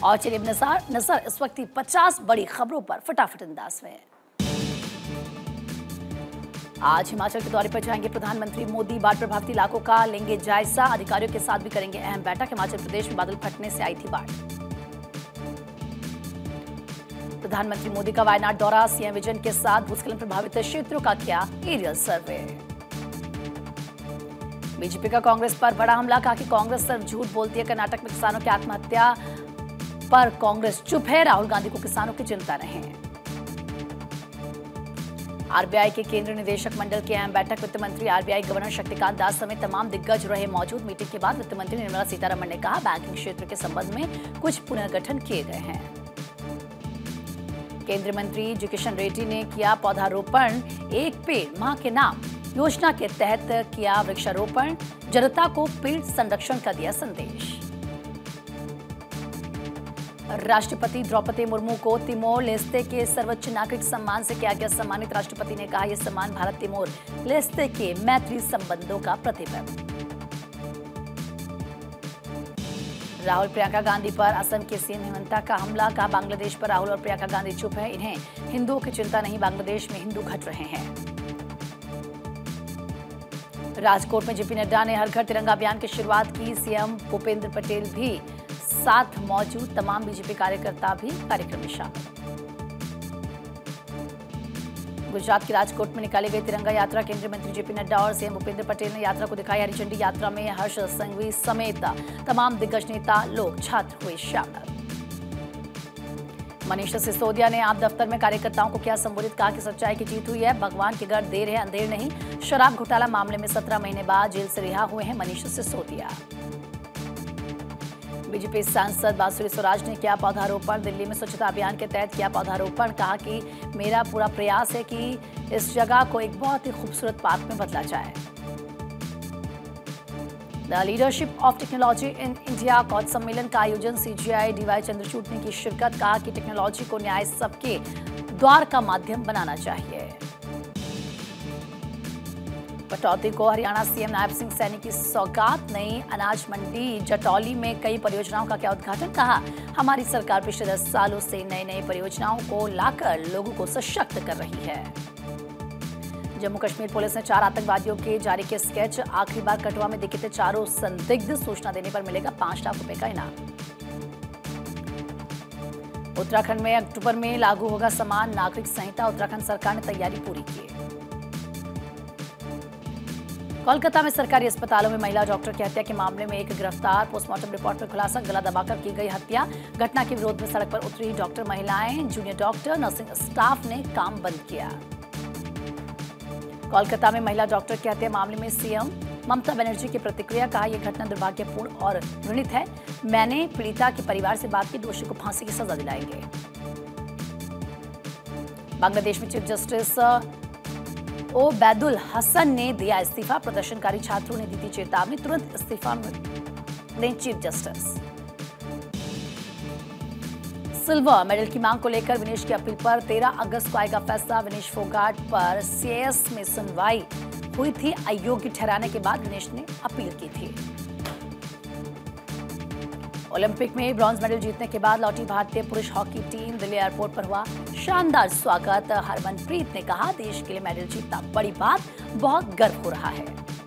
और चलिए नजर इस वक्त की 50 बड़ी खबरों पर फटाफट अंदाज में। आज हिमाचल के दौरे पर जाएंगे प्रधानमंत्री मोदी। बाढ़ प्रभावित इलाकों का लेंगे जायजा, अधिकारियों के साथ भी करेंगे अहम बैठक। हिमाचल प्रदेश में बादल फटने से आई थी बाढ़। प्रधानमंत्री मोदी का वायनाड दौरा, सीएम विजन के साथ भूस्खलन प्रभावित क्षेत्रों का किया एरियल सर्वे। बीजेपी का कांग्रेस पर बड़ा हमला, कहा कि कांग्रेस सिर्फ झूठ बोलती है। कर्नाटक में किसानों की आत्महत्या पर कांग्रेस चुप है, राहुल गांधी को किसानों की चिंता नहीं। आरबीआई के केंद्रीय निदेशक मंडल की अहम बैठक, वित्त मंत्री, आरबीआई गवर्नर शक्तिकांत दास समेत तमाम दिग्गज रहे मौजूद। मीटिंग के बाद वित्त मंत्री निर्मला सीतारमण ने कहा, बैंकिंग क्षेत्र के संबंध में कुछ पुनर्गठन किए गए हैं। केंद्रीय मंत्री जी किशन रेड्डी ने किया पौधारोपण, एक पेड़ मां के नाम योजना के तहत किया वृक्षारोपण, जनता को पेड़ संरक्षण का दिया संदेश। राष्ट्रपति द्रौपदी मुर्मू को तिमोर लेस्ते के सर्वोच्च नागरिक सम्मान से किया गया सम्मानित। राष्ट्रपति ने कहा, यह सम्मान भारत तिमोर लेस्ते के मैत्री संबंधों का प्रतिबिंब। राहुल प्रियंका गांधी पर असम के सीएम हेमंता का हमला, कहा बांग्लादेश पर राहुल और प्रियंका गांधी चुप है, इन्हें हिंदुओं की चिंता नहीं, बांग्लादेश में हिंदू घट रहे हैं। राजकोट में जेपी नड्डा ने हर घर तिरंगा अभियान की शुरुआत की, सीएम भूपेंद्र पटेल भी साथ मौजूद, तमाम बीजेपी कार्यकर्ता भी कार्यक्रम में शामिल। गुजरात के राजकोट में निकाली गई तिरंगा यात्रा, केंद्रीय मंत्री जेपी नड्डा और सीएम भूपेंद्र पटेल ने यात्रा को दिखाई हरी झंडी। यात्रा में हर्ष संघवी समेत तमाम दिग्गज नेता, लोग, छात्र हुए शामिल। मनीष सिसोदिया ने आप दफ्तर में कार्यकर्ताओं को किया संबोधित, कहा कि सच्चाई की जीत हुई है, भगवान के घर देर है अंधेर नहीं। शराब घोटाला मामले में 17 महीने बाद जेल से रिहा हुए हैं मनीष सिसोदिया। बीजेपी सांसद बांसुरी स्वराज ने किया पौधारोपण, दिल्ली में स्वच्छता अभियान के तहत किया पौधारोपण, कहा कि मेरा पूरा प्रयास है कि इस जगह को एक बहुत ही खूबसूरत पार्क में बदला जाए। The leadership of technology in India cause सम्मेलन का आयोजन सीजीआई डीवाई चंद्रचूड़ ने की शिरकत, कहा कि टेक्नोलॉजी को न्याय सबके द्वार का माध्यम बनाना चाहिए। कटौती को हरियाणा सीएम नायब सिंह सैनी की सौगात, नई अनाज मंडी जटौली में कई परियोजनाओं का किया उद्घाटन, कहा हमारी सरकार पिछले 10 सालों से नई परियोजनाओं को लाकर लोगों को सशक्त कर रही है। जम्मू कश्मीर पुलिस ने 4 आतंकवादियों के जारी किए स्केच, आखिरी बार कठुआ में दिखे थे चारों संदिग्ध, सूचना देने पर मिलेगा 5 लाख रुपए का इनाम। उत्तराखंड में अक्टूबर में लागू होगा समान नागरिक संहिता, उत्तराखंड सरकार ने तैयारी पूरी की। कोलकाता में सरकारी अस्पतालों में महिला डॉक्टर की हत्या के मामले में एक गिरफ्तार, पोस्टमार्टम रिपोर्ट में खुलासा, गला दबाकर की गई हत्या। घटना के विरोध में सड़क पर उतरी डॉक्टर महिलाएं, जूनियर डॉक्टर, नर्सिंग स्टाफ ने काम बंद किया। कोलकाता में महिला डॉक्टर की हत्या मामले में सीएम ममता बनर्जी की प्रतिक्रिया, कहा यह घटना दुर्भाग्यपूर्ण और घृणित है। मैंने पीड़िता के परिवार से बात की, दोषी को फांसी की सजा दिलाएंगे। बांग्लादेश में चीफ जस्टिस ओबैदुल हसन ने दिया इस्तीफा, प्रदर्शनकारी छात्रों ने दी थी चेतावनी, तुरंत इस्तीफा दें चीफ जस्टिस। सिल्वर मेडल की मांग को लेकर विनेश की अपील पर 13 अगस्त को आएगा फैसला। विनेश फोगाट पर सीएस में सुनवाई हुई थी, अयोग्य ठहराने के बाद विनेश ने अपील की थी। ओलंपिक में ब्रॉन्ज मेडल जीतने के बाद लौटी भारतीय पुरुष हॉकी टीम, दिल्ली एयरपोर्ट पर हुआ शानदार स्वागत। हरमनप्रीत ने कहा, देश के लिए मेडल जीतना बड़ी बात, बहुत गर्व हो रहा है।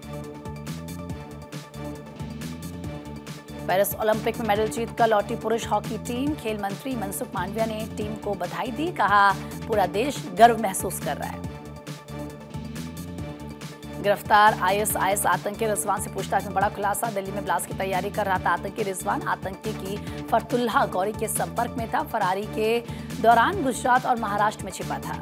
पेरिस ओलंपिक में मेडल जीतकर लौटी पुरुष हॉकी टीम, खेल मंत्री मनसुख मांडविया ने टीम को बधाई दी, कहा पूरा देश गर्व महसूस कर रहा है। गिरफ्तार आईएसआईएस आतंकी रिजवान से पूछताछ में बड़ा खुलासा, दिल्ली में ब्लास्ट की तैयारी कर रहा था आतंकी रिजवान, आतंकी की फरतुल्लाह गौरी के संपर्क में था, फरारी के दौरान गुजरात और महाराष्ट्र में छिपा था।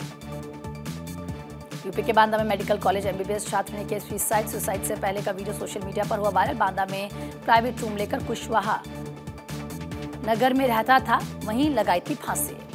यूपी के बांदा में मेडिकल कॉलेज एमबीबीएस छात्र ने किया सुसाइड से पहले का वीडियो सोशल मीडिया पर हुआ वायरल। बांदा में प्राइवेट रूम लेकर कुशवाहा नगर में रहता था, वहीं लगाई थी फांसी।